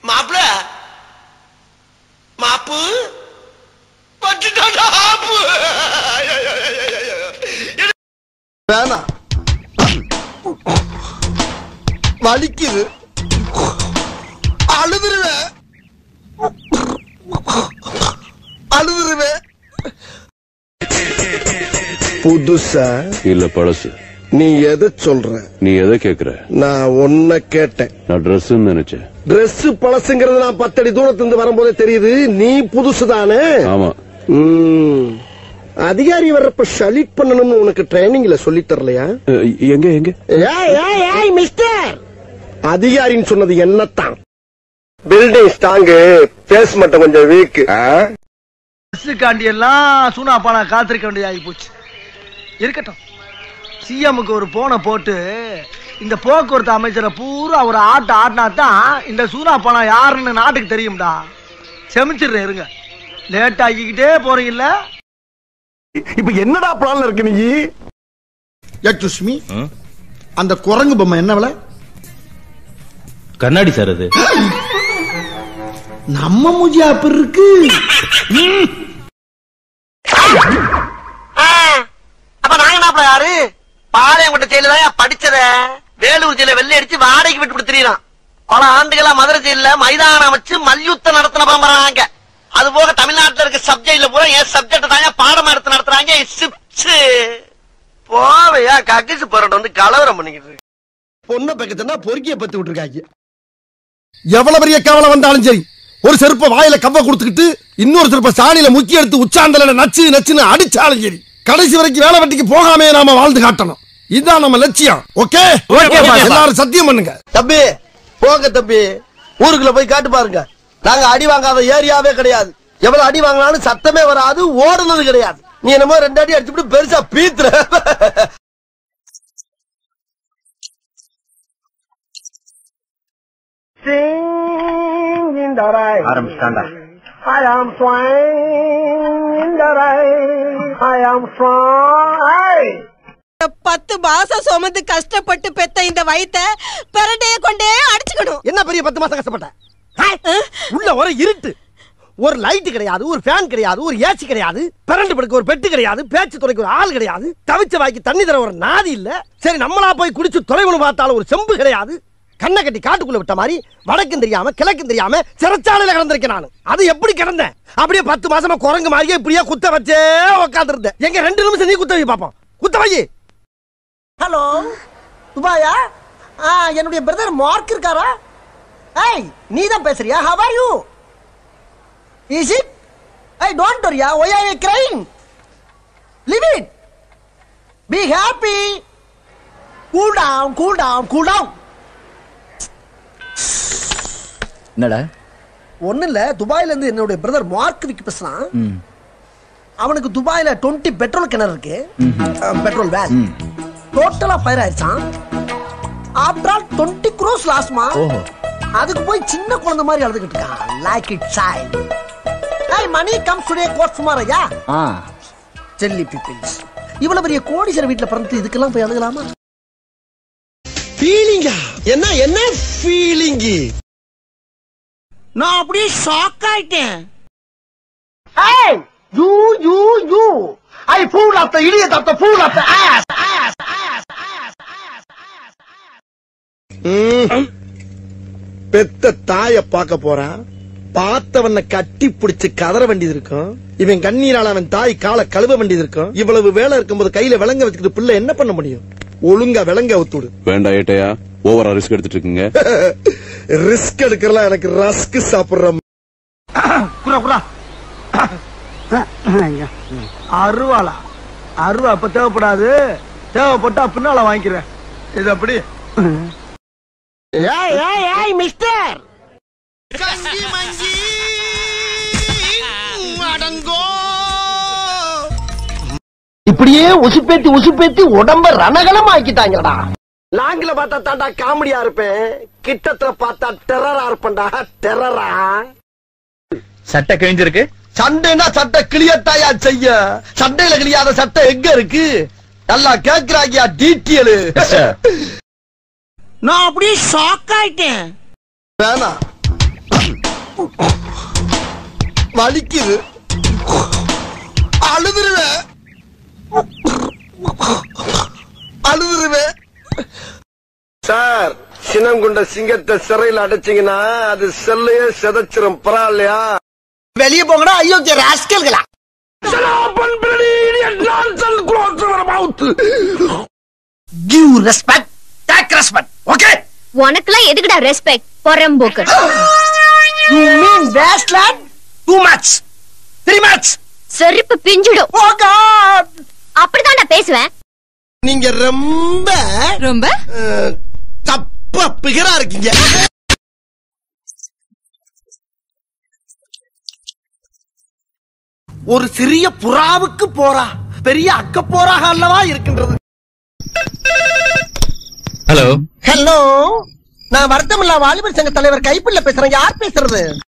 மாப்ள மாப்பு பட்டுட்டாடா ஆப்பு வேணா வலிக்குது அழுதுருவேன் புதுசா இல்ல பழசு நீ எதை சொல்ற நீ எதை கேக்குற நான் ஒன்ன கேட்டேன் நான் Dress நினைச்சேன் Dress பழசுங்கிறது நான் 10 அடி தூரத்திலிருந்து வரும்போதே தெரியுது நீ புதுசு தானே ஆமா அதிகாரி வர்றப்ப ஷலிட் பண்ணணும்னு உனக்கு ட்ரைனிங்ல சொல்லி தரலையா எங்க எங்க ஏய் மிஸ்டர் அதிகாரின்னு சொன்னது என்னத்தான் பில்டிங் ஸ்ட்ராங் பேஸ் மட்டும் கொஞ்சம் வீக் காண்டி எல்லாம் சூனா பானா காத்திருக்க வேண்டியதாகி போச்சு இருக்கட்டும் சிஎம்க்கு ஒரு போனை போட்டு இந்த போக்குவரத்து அமைச்சரை பூரா ஒரு ஆடினா தான் இந்த சூனா பானா யாருன்னு நாட்டுக்கு தெரியும்டா செமிச்சிடுறேன் இருங்க லேட் ஆகிக்கிட்டே போறீங்கல்ல இப்ப என்னடா பிளான்ல இருக்கு நீ சுஷ்மி அந்த குரங்கு பொம்மை என்ன விலை கண்ணாடி சார் அது நம்ம மூஜியா அப்படி இருக்கு அப்ப நாங்க என்ன யாரு பாளையங்கோட்டை ஜெயில படிச்சத வேலூர் ஜெயில வெள்ளை அடிச்சு வாடகைக்கு விட்டு கொடுத்துறான் பல ஆண்டுகளா மதுரை ஜெயில மைதானம் வச்சு மல்யுத்தம் நடத்தின பரம்பராங்க அது போக தமிழ்நாட்டுல இருக்க சப்ஜெக்ட்ல பூரா என் சப்ஜெக்ட் தாங்க பாடமா எடுத்து நடத்துறாங்க போவையா கக்கிச்சு போறோம் வந்து கலவரம் பண்ணிக்கிட்டு பொண்ணை பக்கத்துனா பொறுக்கிய பத்தி விட்டுருக்காங்க எவ்வளவு பெரிய கவலை வந்தாலும் சரி ஒரு செருப்ப வாயில கவ்வ கொடுத்துக்கிட்டு இன்னொரு செருப்ப சாணியில முக்கிய எடுத்து உச்சாந்தல நச்சு நச்சுன்னு அடிச்சாலும் சரி கடைசி வரைக்கும் வேலை வெட்டிக்கு போகாமே நாம வாழ்ந்து காட்டணும் இதுதான் நம்ம லட்சியம் ஓகே எல்லாரும் சத்தியம் பண்ணுங்க தம்பி போங்க தம்பி ஊருக்குள்ள போய் காட்டு பாருங்க நாங்க அடி வாங்காத ஏரியாவே கிடையாது எவ்வளவு அடி வாங்கினாலும் சத்தமே வராது ஓடுனது கிடையாது நீ என்னமோ 2 அடி அடிச்சுட்டு பெருசா பீத்துற ஆரம்பிச்சாண்டா I am flying in the rain. I am flying. 10 மாசம் சுமந்து கஷ்டப்பட்டு பெத்த இந்த வயித்தை பெரண்டே கொண்டே அடிச்சுக்கணும். என்ன பெரிய 10 மாசம் கஷ்டப்பட்ட உள்ள ஒரு இருட்டு ஒரு லைட் கிடையாது ஒரு ஃபேன் கிடையாது ஒரு ஏசி கிடையாது பெரண்டு படுக்க ஒரு பெட்டு கிடையாது பேச்சு துறைக்கு ஒரு ஆள் கிடையாது தவிச்ச வாய்க்கு தண்ணி தர ஒரு நாதி இல்ல சரி நம்மளா போய் குடிச்சு தொலைவனு பார்த்தாலும் ஒரு செம்பு கிடையாது கண்ணை கட்டி காட்டுக்குள்ள விட்ட மாதிரி வடக்கும் தெரியாம கிழக்கும் தெரியாம சிறைச்சாலையில கிடந்திருக்கேன் நான் அது எப்படி கிடந்தேன் அப்படியே 10 மாசமா குரங்கு மாதிரியே இப்படியே குத்த வச்சே உட்கார்ந்து இருந்தேன் எங்க 2 நிமிஷம் நீ குத்த வை பாப்போம் குத்த வை ஹலோ துபாயா என்னுடைய பிரதர் மார்க் இருக்காரா ஏய் நீ தான் பேசுறியா how are you is it hey don't worry why are you crying leave it be happy cool down cool down cool down என்னடா ஒண்ணு இல்ல துபாயில இருந்து என்னோட பிரதர் மார்க் விக்கி பேசுறான் அவனுக்கு துபாயில 20 பெட்ரோல் கிணறு இருக்கு பெட்ரோல் வேல் டோட்டலா ஃபயர் ஆயிடுச்சான் ஆஃப்டர் ஆல் 20 crores லாஸ்மா அதுக்கு போய் சின்ன குழந்தை மாதிரி அழுதுகிட்டு இருக்கான் லைக் இட் சைல்ட் ஏய் மணி கம்ஸ் டுடே கோட் டுமாரோயா ஜெல்லி பீப்பிள்ஸ் இவ்வளவு பெரிய கோடீஸ்வரர் வீட்ல பிறந்து இதுக்கெல்லாம் போய் அழுகலாமா ஃபீலிங்கா என்ன என்ன ஃபீலிங் நான் அப்படியே ஷாக் ஆயிட்டேன் ஏய் you I fool of the idiot of the fool of the ass பெத்த தாய பார்க்க போறான் பார்த்தவன கட்டி பிடிச்சு கதற வேண்டியது இருக்கும் இவன் கண்ணீரால அவன் தாய் காலை கழுவ வேண்டியது இருக்கும் இவ்வளவு வேலை இருக்கும்போது கையில விலங்க வச்சுக்கிட்டு பிள்ளை என்ன பண்ண முடியும் ஒழுங்கா விலங்க ஒத்துடு வேண்டாம் ஏட்டையா ஓவரா ரிஸ்க் எடுத்துட்டு இருக்கீங்க ரிஸ்க் எடுக்கறலாம் எனக்கு ரஸ்க் சாப்பிடுற அருவாளா அருவா அப்ப தேவைப்படாது தேவைப்பட்டா பின்னால வாங்கிக்கிறேன் இது அப்படி ஏய் மிஸ்டர் இப்படியே உசுப்பேத்தி உடம்ப ரணகலம் ஆக்கிட்டாங்கடா லாங்கில பார்த்தா தாண்டா காமெடியா இருப்பேன் கிட்டத்துல பார்த்தா டெரரா இருப்பேன்டா டெரரா சட்டை கிழிஞ்சிருக்கு சண்டைனா சட்டை கிளியத்தாயா செய்ய சண்டையில கிளியாத சட்டை எங்க இருக்கு நல்லா கேக்குறாங்கயா டீட்டெயில் நான் அப்படியே ஷாக் ஆயிட்டேன் வேணா வலிக்குது, அழுதுருவேன் அழுதுருவேன். சார், சினம் கொண்ட சிங்கத்தை சிறையில் அடைச்சிங்கன்னா அது செல்லையே செதைச்சிரும். பரவாயில்லையா? வெளியே போங்கடா அயோக்கிய ராஸ்கல்களா. Give respect, take respect. Okay? உனக்குலாம் எதுக்குடா ரெஸ்பெக்ட் பொறம்போக்கு? You mean wasteland? Too much. Too much. செருப்பு பிஞ்சிடும். Oh God. அப்படிதான் நான் பேசுவேன். நீங்க ரொம்ப ரொம்ப தப்பா பிகரா இருக்கீங்க. ஒரு சிறிய புறாவுக்கு போரா பெரிய அக்க போராக அல்லவா இருக்கின்றது. ஹலோ ஹலோ, நான் வருத்தமில்லா வாலிபர் சங்க தலைவர் கைப்பிள்ள பேசுறேன். யார் பேசுறது?